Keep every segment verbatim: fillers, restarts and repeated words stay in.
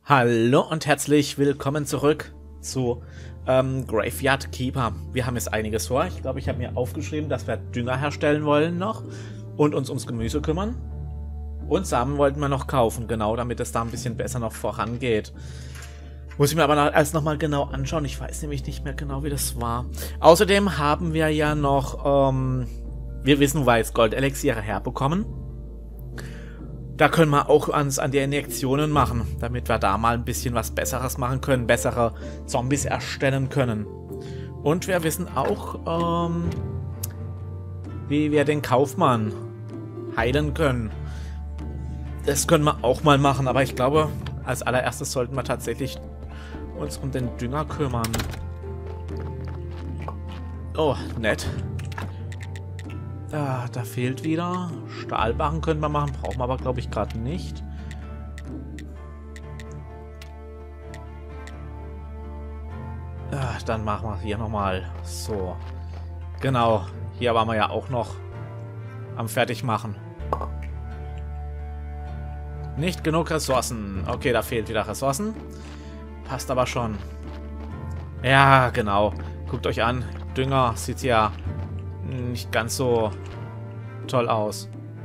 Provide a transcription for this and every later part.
Hallo und herzlich willkommen zurück zu ähm, Graveyard Keeper. Wir haben jetzt einiges vor. Ich glaube, ich habe mir aufgeschrieben, dass wir Dünger herstellen wollen noch und uns ums Gemüse kümmern. Und Samen wollten wir noch kaufen, genau, damit es da ein bisschen besser noch vorangeht. Muss ich mir aber noch, erst nochmal genau anschauen. Ich weiß nämlich nicht mehr genau, wie das war. Außerdem haben wir ja noch, ähm, wir wissen, wo wir jetzt Goldelixiere herbekommen. Da können wir auch uns an die Injektionen machen, damit wir da mal ein bisschen was Besseres machen können, bessere Zombies erstellen können. Und wir wissen auch, ähm, wie wir den Kaufmann heilen können. Das können wir auch mal machen, aber ich glaube, als allererstes sollten wir tatsächlich uns um den Dünger kümmern. Oh, nett. Ah, da fehlt wieder. Stahlbarren können wir machen, brauchen wir aber, glaube ich, gerade nicht. Ah, dann machen wir hier nochmal. So. Genau. Hier waren wir ja auch noch am Fertigmachen. Nicht genug Ressourcen. Okay, da fehlt wieder Ressourcen. Passt aber schon. Ja, genau. Guckt euch an. Dünger sieht ja nicht ganz so toll aus.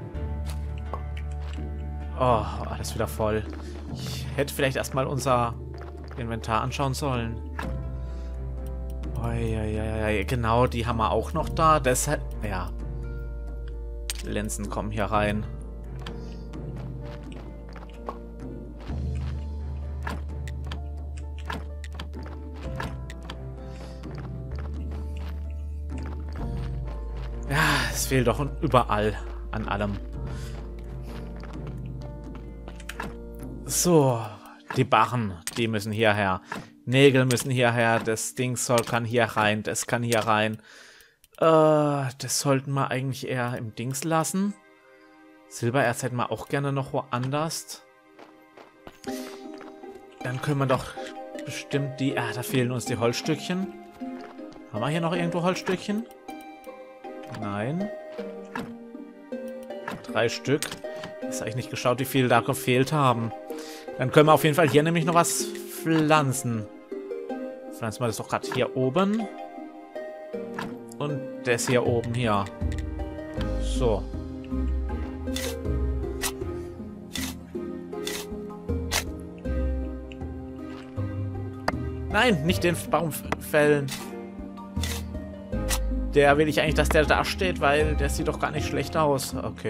Oh, alles wieder voll. Ich hätte vielleicht erstmal unser Inventar anschauen sollen. Uiuiui, genau, die haben wir auch noch da. Deshalb, ja. Linsen kommen hier rein. Es fehlt doch überall an allem. So, die Barren, die müssen hierher. Nägel müssen hierher. Das Ding soll, kann hier rein. Das kann hier rein. Äh, das sollten wir eigentlich eher im Dings lassen. Silbererz hätten wir auch gerne noch woanders. Dann können wir doch bestimmt die... Ah, da fehlen uns die Holzstückchen. Haben wir hier noch irgendwo Holzstückchen? Nein. Drei Stück. Ist eigentlich nicht geschaut, wie viele da gefehlt haben. Dann können wir auf jeden Fall hier nämlich noch was pflanzen. Pflanzen wir das doch gerade hier oben. Und das hier oben hier. So. Nein, nicht den Baum fällen. Der will ich eigentlich, dass der da steht, weil der sieht doch gar nicht schlecht aus. Okay.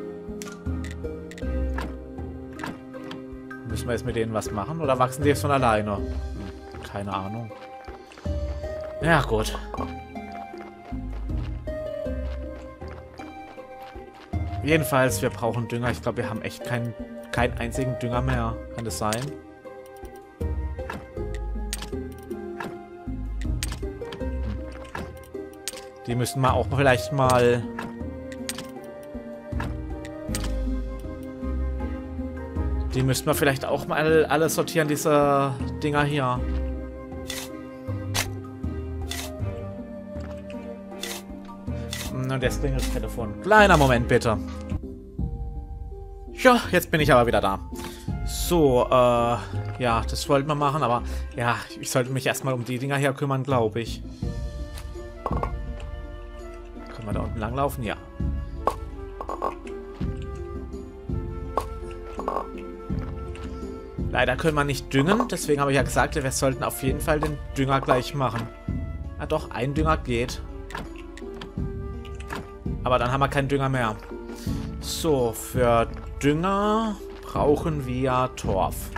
Müssen wir jetzt mit denen was machen? Oder wachsen die jetzt von alleine? Hm, keine Ahnung. Ja, gut. Jedenfalls, wir brauchen Dünger. Ich glaube, wir haben echt keinen keinen einzigen Dünger mehr. Kann das sein? Die müssen wir auch vielleicht mal... Die müssten wir vielleicht auch mal alle sortieren, diese Dinger hier. Und jetzt klingelt das Telefon. Kleiner Moment, bitte. Ja, jetzt bin ich aber wieder da. So, äh... ja, das wollten wir machen, aber... Ja, ich sollte mich erstmal um die Dinger hier kümmern, glaube ich. Können wir da unten langlaufen? Ja. Leider können wir nicht düngen, deswegen habe ich ja gesagt, wir sollten auf jeden Fall den Dünger gleich machen. Na doch, ein Dünger geht. Aber dann haben wir keinen Dünger mehr. So, für Dünger brauchen wir Torf.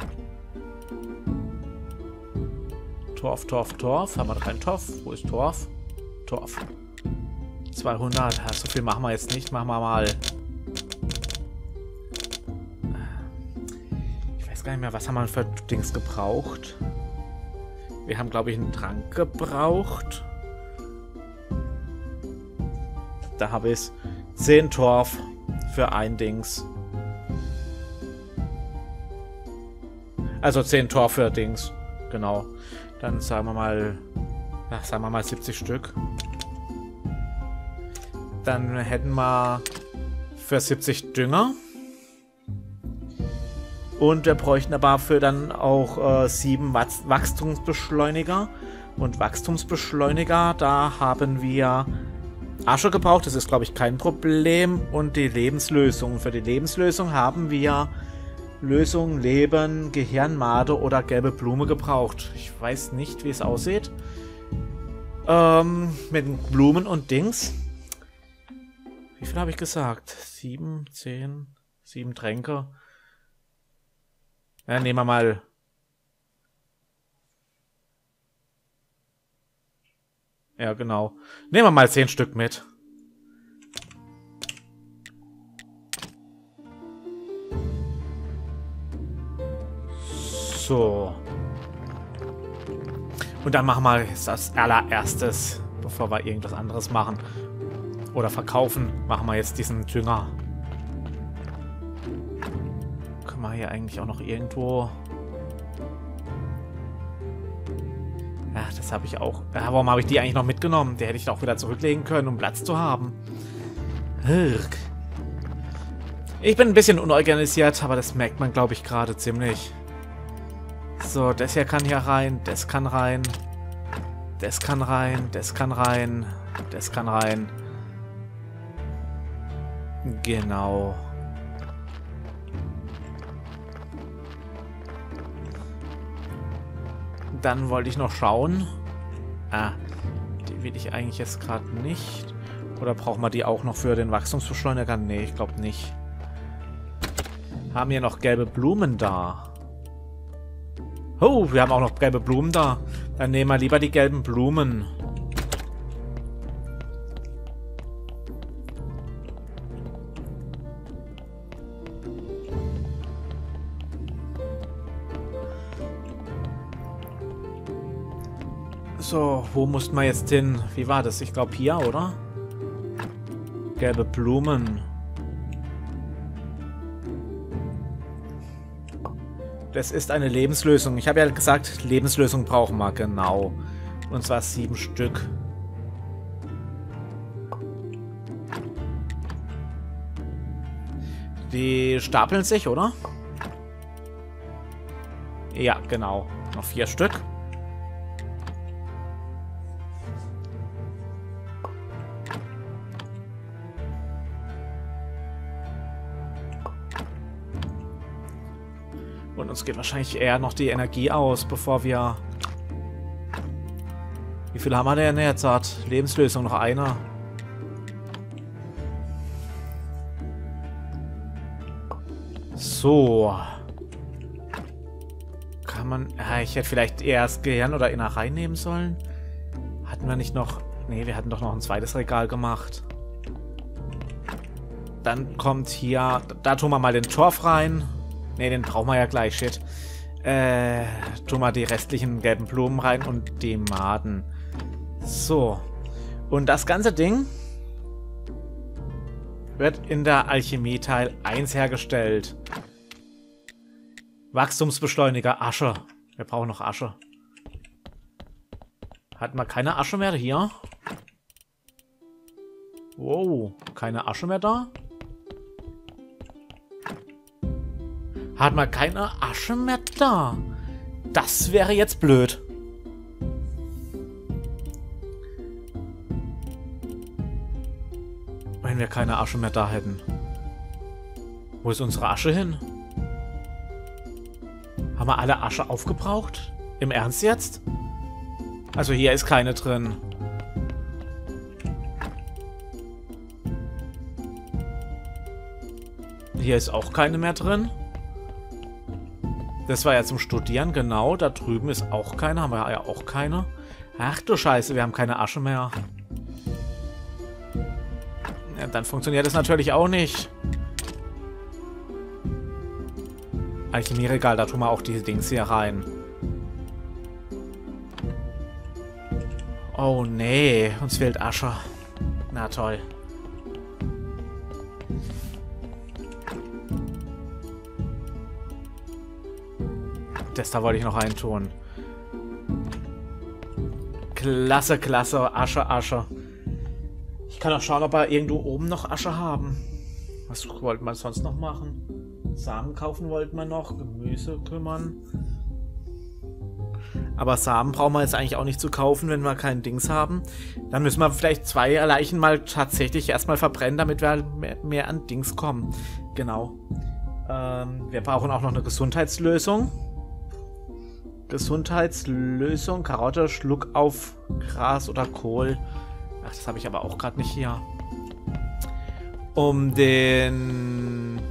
Torf, Torf, Torf. Haben wir da keinen Torf? Wo ist Torf? Torf. zweihundert. Ja, so viel machen wir jetzt nicht. Machen wir mal... Ich weiß gar nicht mehr, was haben wir für Dings gebraucht. Wir haben, glaube ich, einen Trank gebraucht. Da habe ich zehn Torf für ein Dings. Also zehn Torf für Dings. Genau. Dann sagen wir mal... Ja, sagen wir mal siebzig Stück. Dann hätten wir für siebzig Dünger. Und wir bräuchten aber für dann auch äh, sieben Wachs Wachstumsbeschleuniger. Und Wachstumsbeschleuniger, da haben wir Asche gebraucht. Das ist, glaube ich, kein Problem. Und die Lebenslösung. Für die Lebenslösung haben wir Lösung, Leben, Gehirnmade oder gelbe Blume gebraucht. Ich weiß nicht, wie es aussieht. Ähm, mit Blumen und Dings. Wie viel habe ich gesagt? Sieben, zehn, sieben Tränke. Ja, nehmen wir mal. Ja, genau. Nehmen wir mal zehn Stück mit. So. Und dann machen wir jetzt als allererstes, bevor wir irgendwas anderes machen oder verkaufen, machen wir jetzt diesen Dünger. Können wir hier eigentlich auch noch irgendwo... Ja, das habe ich auch... Ja, warum habe ich die eigentlich noch mitgenommen? Die hätte ich auch wieder zurücklegen können, um Platz zu haben. Hirk. Ich bin ein bisschen unorganisiert, aber das merkt man, glaube ich, gerade ziemlich. So, das hier kann hier rein, das kann rein, das kann rein, das kann rein, das kann rein. Genau. Dann wollte ich noch schauen. Ah, die will ich eigentlich jetzt gerade nicht. Oder brauchen wir die auch noch für den Wachstumsbeschleuniger? Nee, ich glaube nicht. Haben wir noch gelbe Blumen da? Oh, wir haben auch noch gelbe Blumen da. Dann nehmen wir lieber die gelben Blumen. So, wo mussten wir jetzt hin? Wie war das? Ich glaube hier, oder? Gelbe Blumen. Das ist eine Lebenslösung. Ich habe ja gesagt, Lebenslösung brauchen wir, genau. Und zwar sieben Stück. Die stapeln sich, oder? Ja, genau. Noch vier Stück. Und uns geht wahrscheinlich eher noch die Energie aus, bevor wir... Wie viel haben wir denn jetzt? Lebenslösung, noch einer. So. Kann man... Ja, ich hätte vielleicht eher das Gehirn oder Innerei nehmen sollen. Hatten wir nicht noch... Nee, wir hatten doch noch ein zweites Regal gemacht. Dann kommt hier... Da tun wir mal den Torf rein. Ne, den brauchen wir ja gleich, shit. Äh, tun wir die restlichen gelben Blumen rein und die Maden. So. Und das ganze Ding wird in der Alchemie Teil eins hergestellt. Wachstumsbeschleuniger, Asche. Wir brauchen noch Asche. Hatten wir keine Asche mehr hier? Wow, keine Asche mehr da? Hat man keine Asche mehr da? Das wäre jetzt blöd. Wenn wir keine Asche mehr da hätten. Wo ist unsere Asche hin? Haben wir alle Asche aufgebraucht? Im Ernst jetzt? Also hier ist keine drin. Hier ist auch keine mehr drin. Das war ja zum Studieren, genau. Da drüben ist auch keine. Haben wir ja auch keine. Ach du Scheiße, wir haben keine Asche mehr. Ja, dann funktioniert das natürlich auch nicht. Alchemieregal, da tun wir auch diese Dings hier rein. Oh nee, uns fehlt Asche. Na toll. Das da wollte ich noch reintun. Klasse, klasse. Asche, Asche. Ich kann auch schauen, ob wir irgendwo oben noch Asche haben. Was wollten wir sonst noch machen? Samen kaufen wollten wir noch. Gemüse kümmern. Aber Samen brauchen wir jetzt eigentlich auch nicht zu kaufen, wenn wir keinen Dings haben. Dann müssen wir vielleicht zwei Leichen mal tatsächlich erstmal verbrennen, damit wir mehr, mehr an Dings kommen. Genau. Ähm, wir brauchen auch noch eine Gesundheitslösung. Gesundheitslösung, Karotte, Schluck auf Gras oder Kohl. Ach, das habe ich aber auch gerade nicht hier. Um den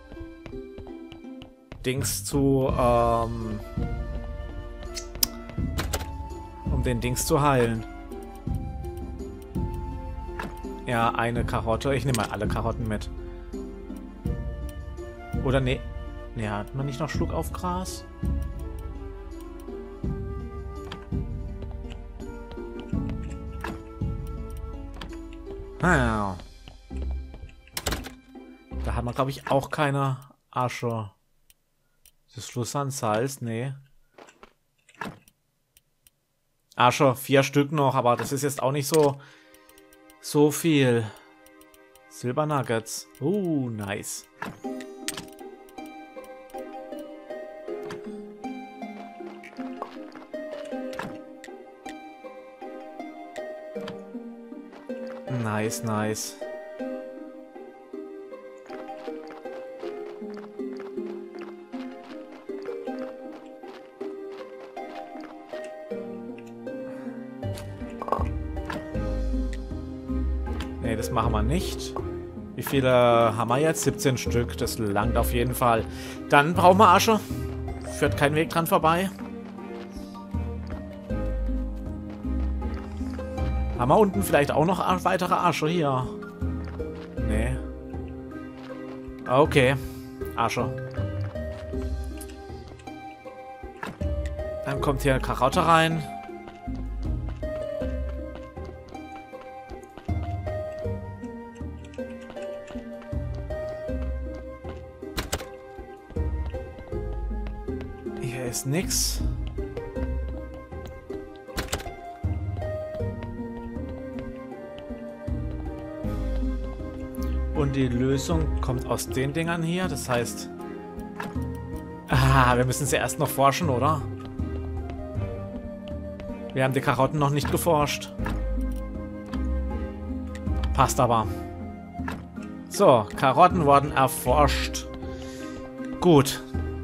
Dings zu, ähm, um den Dings zu heilen. Ja, eine Karotte. Ich nehme mal alle Karotten mit. Oder ne? Ne, hat man nicht noch Schluck auf Gras? Ah, da haben wir, glaube ich, auch keine Asche. Das Schluss an Salz? Nee. Asche, vier Stück noch, aber das ist jetzt auch nicht so, so viel. Silbernuggets. Uh, nice. Nice, nice. Nee, das machen wir nicht. Wie viele haben wir jetzt? siebzehn Stück. Das langt auf jeden Fall. Dann brauchen wir Asche. Führt kein Weg dran vorbei. Haben wir unten vielleicht auch noch weitere Asche hier? Nee. Okay. Asche. Dann kommt hier eine Karotte rein. Hier ist nix. Und die Lösung kommt aus den Dingern hier. Das heißt... Ah, wir müssen sie erst noch forschen, oder? Wir haben die Karotten noch nicht geforscht. Passt aber. So, Karotten wurden erforscht. Gut.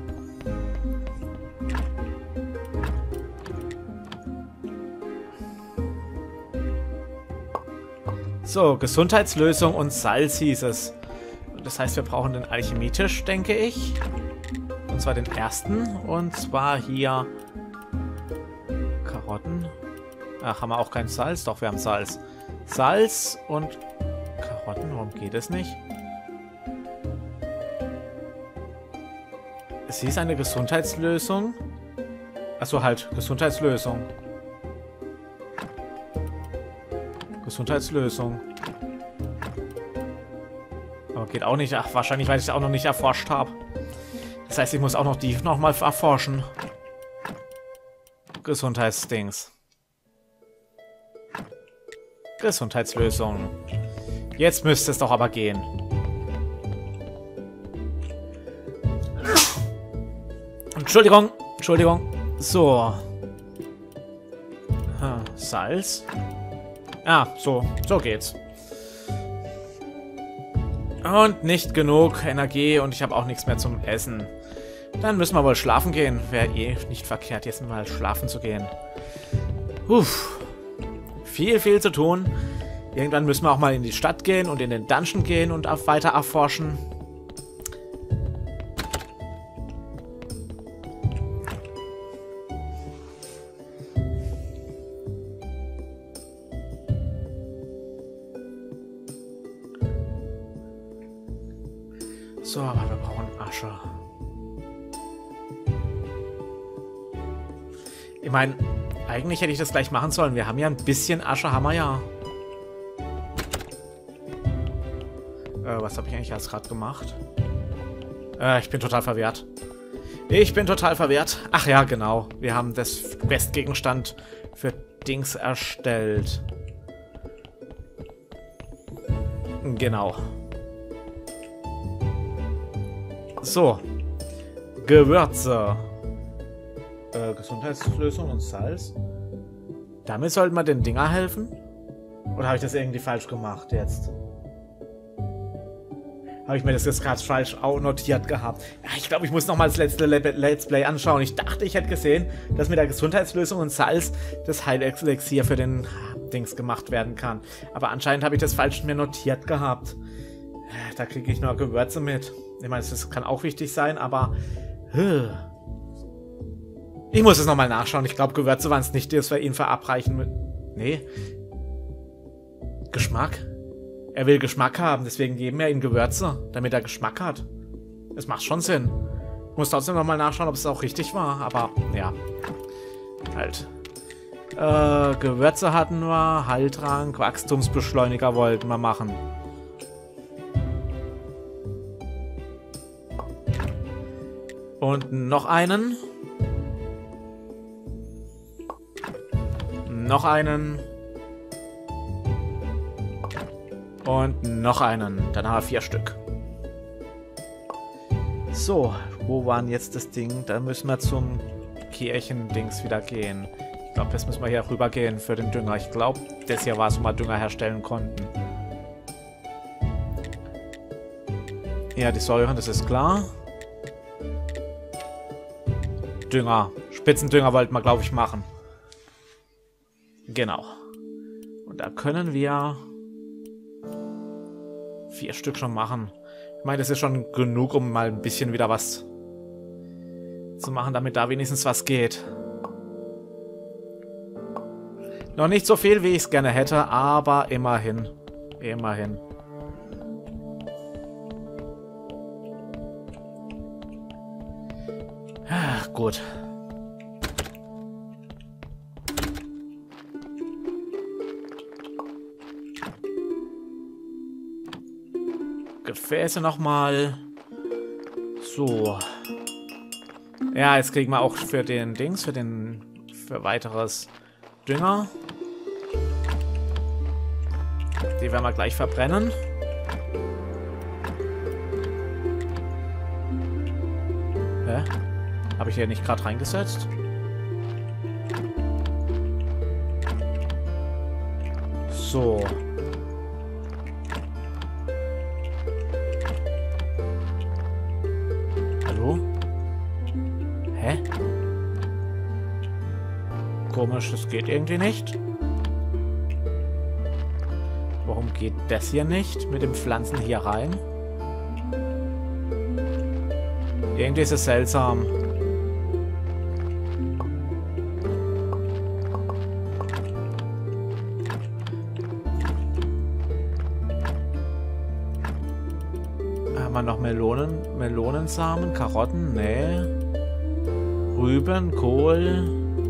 So, Gesundheitslösung und Salz hieß es. Das heißt, wir brauchen den Alchemietisch, denke ich. Und zwar den ersten. Und zwar hier Karotten. Ach, haben wir auch kein Salz? Doch, wir haben Salz. Salz und Karotten. Warum geht es nicht? Es hieß eine Gesundheitslösung. Achso, halt, Gesundheitslösung. Gesundheitslösung. Aber geht auch nicht. Ach, wahrscheinlich, weil ich es auch noch nicht erforscht habe. Das heißt, ich muss auch noch die nochmal erforschen. Gesundheitsdings. Gesundheitslösung. Jetzt müsste es doch aber gehen. Entschuldigung. Entschuldigung. So. Hm, Salz. Ah, so. So geht's. Und nicht genug Energie und ich habe auch nichts mehr zum Essen. Dann müssen wir wohl schlafen gehen. Wäre eh nicht verkehrt, jetzt mal schlafen zu gehen. Uff. Viel, viel zu tun. Irgendwann müssen wir auch mal in die Stadt gehen und in den Dungeon gehen und auch weiter erforschen. So, aber wir brauchen Asche. Ich meine, eigentlich hätte ich das gleich machen sollen. Wir haben ja ein bisschen Asche, haben wir ja. Äh, was habe ich eigentlich jetzt gerade gemacht? Äh, ich bin total verwirrt. Ich bin total verwirrt. Ach ja, genau. Wir haben das Questgegenstand für Dings erstellt. Genau. So. Gewürze. Äh, Gesundheitslösung und Salz. Damit sollten wir den Dinger helfen? Oder habe ich das irgendwie falsch gemacht jetzt? Habe ich mir das jetzt gerade falsch auch notiert gehabt? Ja, ich glaube, ich muss nochmal das letzte Le Let's Play anschauen. Ich dachte, ich hätte gesehen, dass mit der Gesundheitslösung und Salz das Heilelixier für den Dings gemacht werden kann. Aber anscheinend habe ich das falsch mir notiert gehabt. Da kriege ich nur Gewürze mit. Ich meine, das kann auch wichtig sein, aber... Ich muss es nochmal nachschauen. Ich glaube, Gewürze waren es nicht, dass wir ihn verabreichen. Nee. Geschmack? Er will Geschmack haben, deswegen geben wir ihm Gewürze, damit er Geschmack hat. Das macht schon Sinn. Ich muss trotzdem nochmal nachschauen, ob es auch richtig war, aber ja. Halt. Äh, Gewürze hatten wir, Heiltrank, Wachstumsbeschleuniger wollten wir machen. Und noch einen. Noch einen. Und noch einen. Dann haben wir vier Stück. So, wo waren jetzt das Ding? Da müssen wir zum Kirchendings wieder gehen. Ich glaube, jetzt müssen wir hier rüber gehen für den Dünger. Ich glaube, das hier war es, wo wir Dünger herstellen konnten. Ja, die Säuren, das ist klar. Dünger. Spitzendünger wollten wir, glaube ich, machen. Genau. Und da können wir... vier Stück schon machen. Ich meine, das ist schon genug, um mal ein bisschen wieder was zu machen, damit da wenigstens was geht. Noch nicht so viel, wie ich es gerne hätte, aber immerhin. Immerhin. Ach, gut. Gefäße nochmal. So. Ja, jetzt kriegen wir auch für den Dings, für den, für weiteres Dünger. Die werden wir gleich verbrennen. Hä? Habe ich hier nicht gerade reingesetzt? So. Hä? Komisch, das geht irgendwie nicht. Warum geht das hier nicht mit den Pflanzen hier rein? Irgendwie ist es seltsam. Haben wir noch Melonen, Melonensamen, Karotten? Nee. Rüben, Kohl,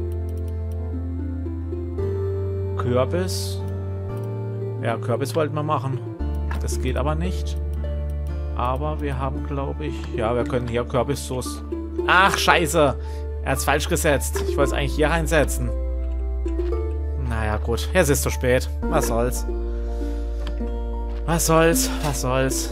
Kürbis. Ja, Kürbis wollten wir machen. Das geht aber nicht. Aber wir haben, glaube ich... Ja, wir können hier Kürbissoße... Ach, scheiße! Er hat es falsch gesetzt. Ich wollte es eigentlich hier reinsetzen. Naja, gut. Jetzt ist es zu spät. Was soll's? Was soll's? Was soll's?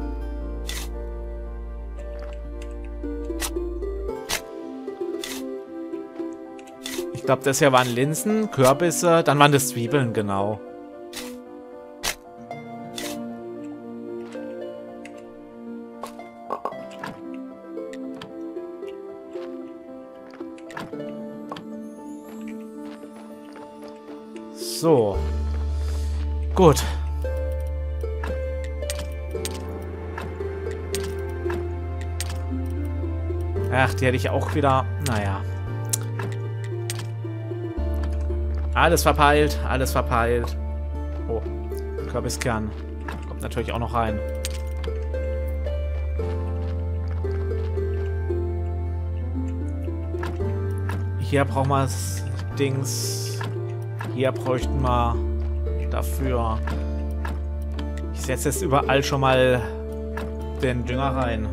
Ich glaube, das hier waren Linsen, Kürbisse, dann waren das Zwiebeln, genau. So. Gut. Ach, die hätte ich auch wieder... Naja. Alles verpeilt, alles verpeilt. Oh, Kürbiskern. Kommt natürlich auch noch rein. Hier brauchen wir das Dings. Hier bräuchten wir dafür. Ich setze jetzt überall schon mal den Dünger rein.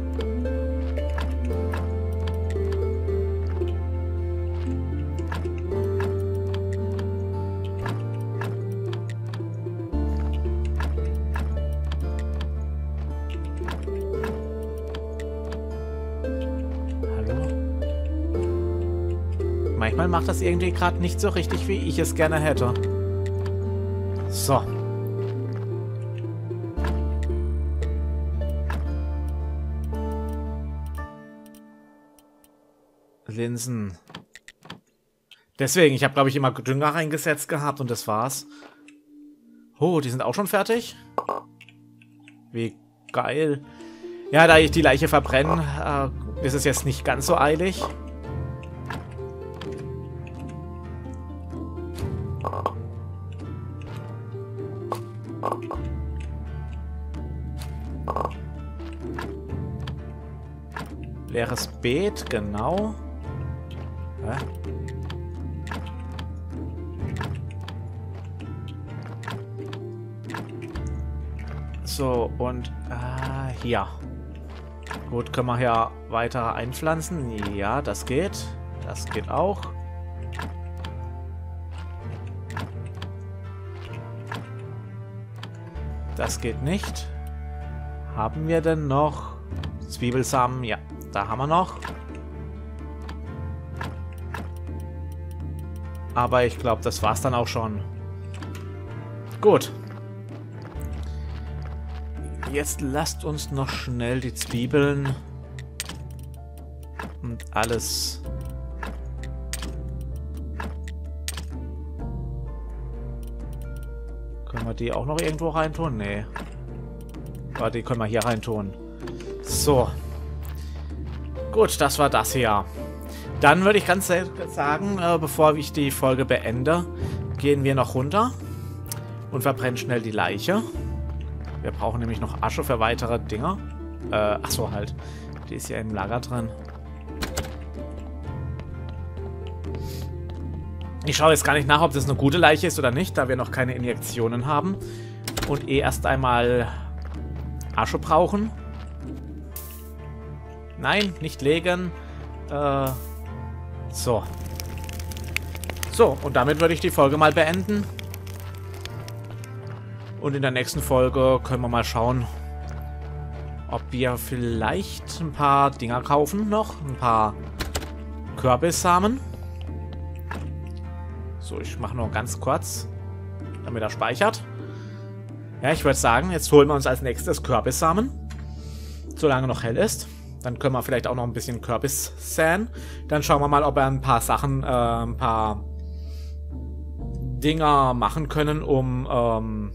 manchmal macht das irgendwie gerade nicht so richtig, wie ich es gerne hätte. So. Linsen. Deswegen, ich habe, glaube ich, immer Dünger reingesetzt gehabt und das war's. Oh, die sind auch schon fertig? Wie geil. Ja, da ich die Leiche verbrenne, äh, ist es jetzt nicht ganz so eilig. Leeres Beet, genau. Hä? So, und äh, hier. Gut, können wir hier weiter einpflanzen. Ja, das geht. Das geht auch. Das geht nicht. Haben wir denn noch Zwiebelsamen? Ja, da haben wir noch. Aber ich glaube, das war's dann auch schon. Gut. Jetzt lasst uns noch schnell die Zwiebeln und alles. Können wir die auch noch irgendwo reintun? Nee. Aber die können wir hier reintun. So. Gut, das war das hier. Dann würde ich ganz sagen, äh, bevor ich die Folge beende, gehen wir noch runter und verbrennen schnell die Leiche. Wir brauchen nämlich noch Asche für weitere Dinger. Äh, ach so, halt. Die ist ja im Lager drin. Ich schaue jetzt gar nicht nach, ob das eine gute Leiche ist oder nicht, da wir noch keine Injektionen haben. Und eh erst einmal Asche brauchen. Nein, nicht legen. Äh, so. So, und damit würde ich die Folge mal beenden. Und in der nächsten Folge können wir mal schauen, ob wir vielleicht ein paar Dinger kaufen noch. Ein paar Kürbissamen. So, ich mache nur ganz kurz, damit er speichert. Ja, ich würde sagen, jetzt holen wir uns als nächstes Kürbissamen. Solange noch hell ist. Dann können wir vielleicht auch noch ein bisschen Kürbis säen. Dann schauen wir mal, ob wir ein paar Sachen, äh, ein paar Dinger machen können, um ähm,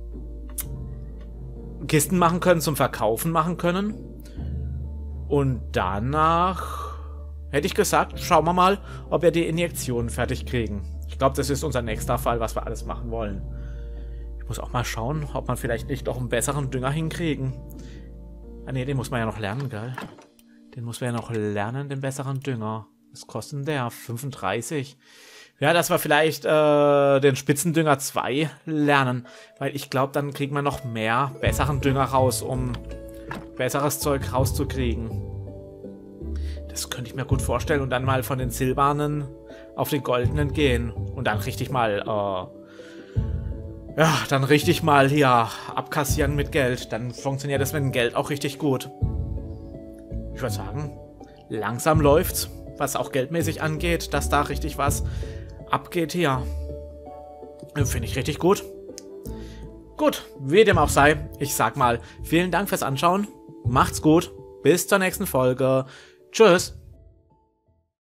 Kisten machen können, zum Verkaufen machen können. Und danach hätte ich gesagt, schauen wir mal, ob wir die Injektion fertig kriegen. Ich glaube, das ist unser nächster Fall, was wir alles machen wollen. Ich muss auch mal schauen, ob man vielleicht nicht noch einen besseren Dünger hinkriegen. Ah ne, den muss man ja noch lernen, gell? Den muss man ja noch lernen, den besseren Dünger. Was kostet denn der? fünfunddreißig. Ja, dass wir vielleicht äh, den Spitzendünger zwei lernen. Weil ich glaube, dann kriegt man noch mehr besseren Dünger raus, um besseres Zeug rauszukriegen. Das könnte ich mir gut vorstellen. Und dann mal von den silbernen auf den goldenen gehen. Und dann richtig mal, äh, ja, dann richtig mal hier abkassieren mit Geld. Dann funktioniert das mit dem Geld auch richtig gut. Ich würde sagen, langsam läuft's, was auch geldmäßig angeht, dass da richtig was abgeht hier. Finde ich richtig gut. Gut, wie dem auch sei, ich sag mal, vielen Dank fürs Anschauen. Macht's gut. Bis zur nächsten Folge. Tschüss.